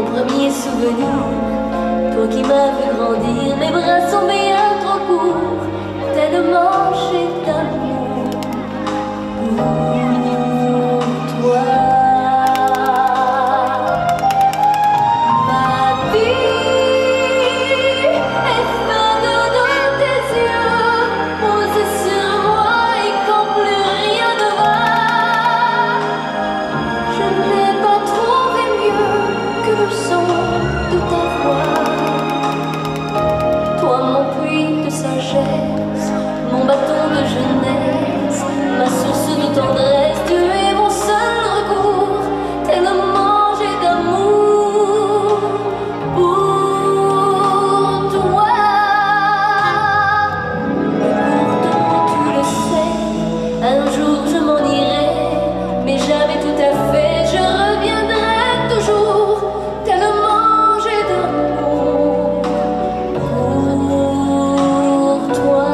mon premier souvenir. Toi qui m'as vu grandir, mes bras sont bien trop courts, tellement j'ai d'amour pour toi. Ma vie est faite de tes yeux, posés sur moi et quand plus rien ne va. Je n'ai pas trouvé mieux que le son de ta voix. Toi mon puits de sagesse, mon bâton de jeunesse, ma source de tendresse, tu es mon seul recours, tellement j'ai d'amour pour toi. Et pourtant tu le sais, un jour je m'en irai, mais jamais tout à fait, je reviendrai toujours, tellement j'ai d'amour pour toi.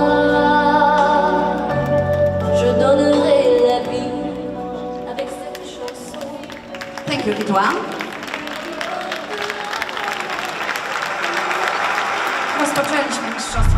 Je donnerai la vie avec cette chanson. Thank you, Victoire. Rozpoczęliśmy mistrzostwo.